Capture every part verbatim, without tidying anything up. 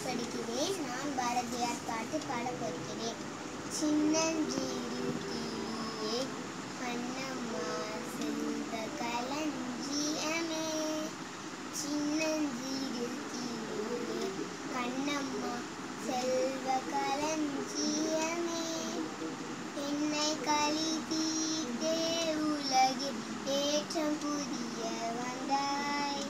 படிக்கிறேன். நான் பாரதியார் பாட்டு பாடப் போகிறேன். சின்னஞ்சிறு கிளியே கண்ணம்மா செல்வ களஞ்சியமே, சின்னஞ்சிறு கிளியே கண்ணம்மா செல்வ களஞ்சியமே, என்னை களி தீர்த்தே உலகில் ஏற்றம் புரிய வந்தாய்,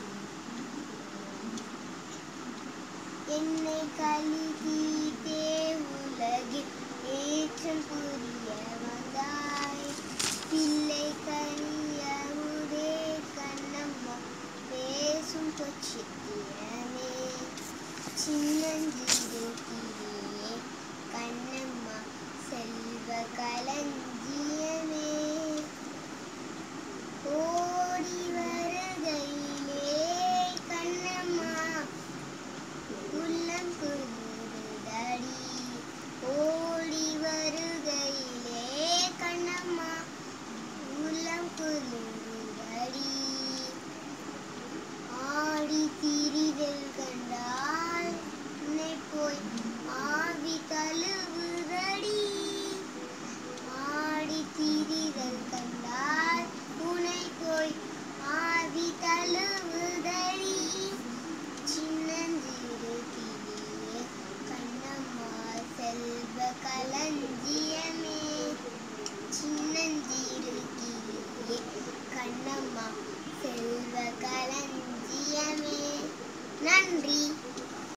என்னை களி தீர்த்தே உலகில் ஏற்றம் புரிய வந்தாய், பிள்ளை கனியமுதே கண்ணம்மா பேசும் பொச்சித்திரமே, சின்னஞ்சிறு கிளியே கண்ணம்மா செல்வ களஞ்சியமே, ஓடி வருகையிலே கண்ணம்மா உள்ளம் குளிருதடி, ஓடி வருகையிலே கண்ணம்மா உள்ளம் குளிருதடி.